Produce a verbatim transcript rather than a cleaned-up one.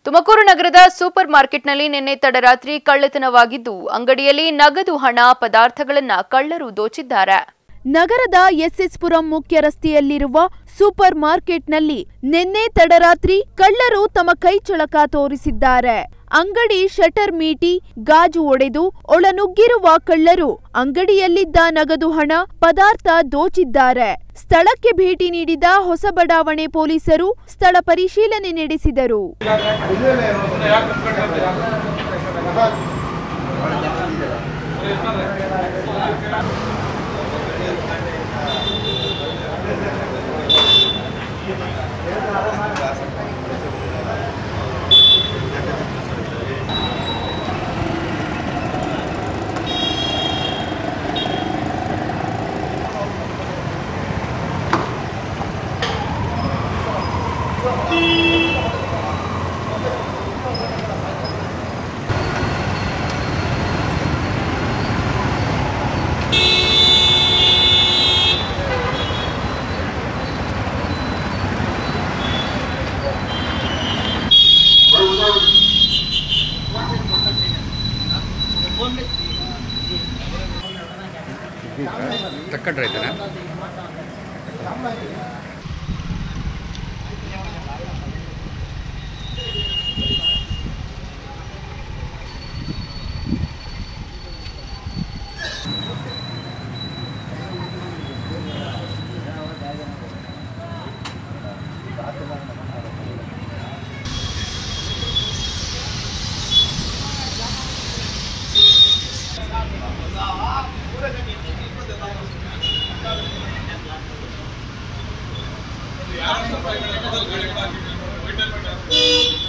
ತುಮಕೂರು ನಗರದ ಸೂಪರ್ ಮಾರ್ಕೆಟ್ನಲ್ಲಿ ನಿನ್ನೆ ತಡರಾತ್ರಿ ಕಳ್ಳತನವಾಗಿದ್ದು ಅಂಗಡಿಯಲ್ಲಿ ನಗದು ಹಣ ಪದಾರ್ಥಗಳನ್ನು ಕಳ್ಳರು ದೋಚಿದ್ದಾರೆ। ನಗರದ ಎಸ್ಎಸ್ ಪುರಂ ಮುಖ್ಯ ರಸ್ತೆಯಲ್ಲಿರುವ ಸೂಪರ್ ಮಾರ್ಕೆಟ್ನಲ್ಲಿ ನಿನ್ನೆ ತಡರಾತ್ರಿ ಕಳ್ಳರು ತಮ್ಮ ಕೈಚಳಕ ತೋರಿಸಿದ್ದಾರೆ। ಅಂಗಡಿ ಶಟರ್ ಮೀಟಿ ಗಾಜು ಒಡೆದು ಒಳನುಗ್ಗಿರುವ ಕಳ್ಳರು ಅಂಗಡಿಯಲ್ಲಿದ್ದ ನಗದು ಹಣ ಪದಾರ್ಥ ದೋಚಿದ್ದಾರೆ। ಸ್ಥಳಕ್ಕೆ ಭೇಟಿ ನೀಡಿದ ಹೊಸಬಡಾವಣೆ ಪೊಲೀಸರು ಸ್ಥಳ ಪರಿಶೀಲನೆ ನಡೆಸಿದರು। ತಕ್ಕಂಡ್ರೆ ಐತನಾ यार